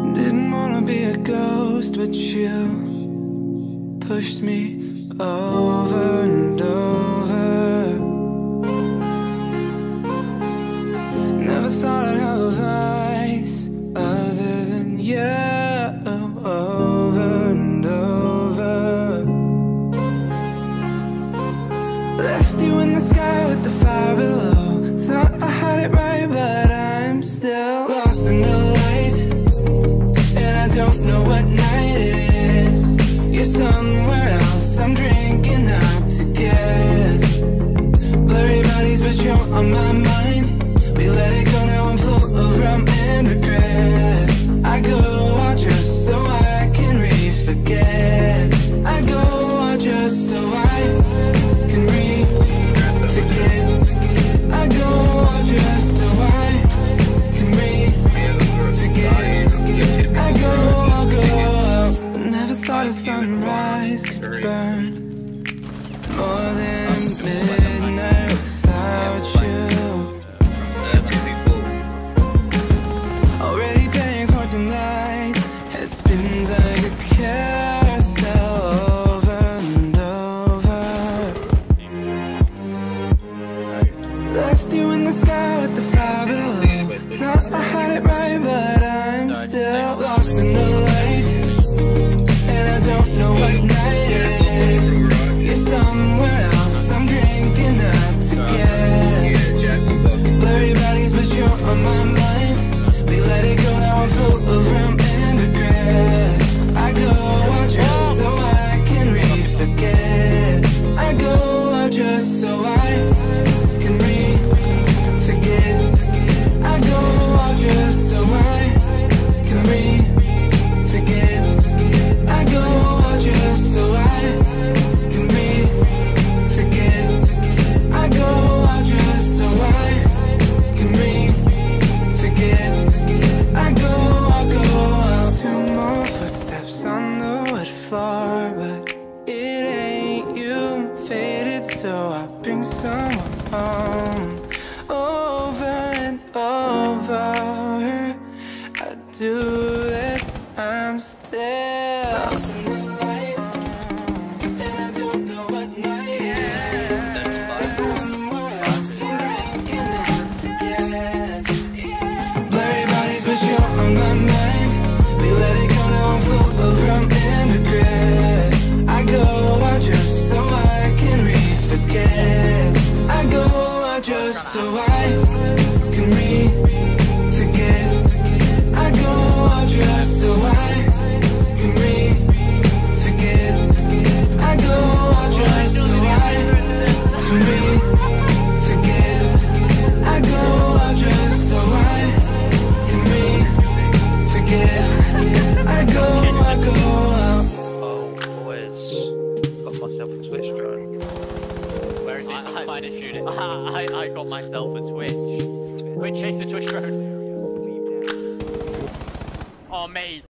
Didn't wanna be a ghost, but you pushed me over and over. Never thought I'd have a vice other than you. Over and over. Left you in the sky with the fire below. Thought I had it right, but I'm still lost in the light, and I don't know what night it is. You're somewhere else, I'm drinking out to guess. Blurry bodies, but you're on my mind. We let it go, now I'm full of rum and regret. I go out just so I can re-forget. I go out just so I can re-forget. I go out just so I can re-forget. I go out. Never thought a sunrise could burn more than midnight without you. Already paying for tonight. Head spins like a carousel over and over. Left you in the sky with the fire below. Thought I had it right, but I'm still lost in the light, and I don't know what night it is. You're somewhere else, I'm drinking up to guess. Blurry bodies, but you're on my mind. We let it go, now I'm full of rum and regret. I go out just so I can re-forget. I go out just so I can re-forget. I go out just so I can re-forget. I go out just so I can re-forget. I go out just so I can re-forget. I go out. Two more footsteps on the wood floor, but it ain't you. Faded, so I bring someone home. Over and over, I do this, I'm still lost in the light, and I don't know what night it is. Somewhere else, I'm drinking out to guess. Blurry bodies, but you're on my mind. We let it go, now I'm full of rum and regret. I go out just so I can re-forget. I go out just so I can re-forget. I go out just so I can re-forget. I go out just so I can re-forget. I go out just so I can re-forget. I go out. Oh, boys. Got myself a Twitch drone. Where is it? Someone find it, shoot it. I got myself a Twitch. Wait, chase the Twitch drone. Oh, mate.